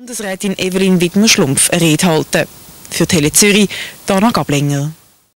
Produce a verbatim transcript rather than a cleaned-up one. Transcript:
Bundesrätin Evelyn Widmer-Schlumpf eine Rede halten. Für Tele Zürich, Dana Gablinger.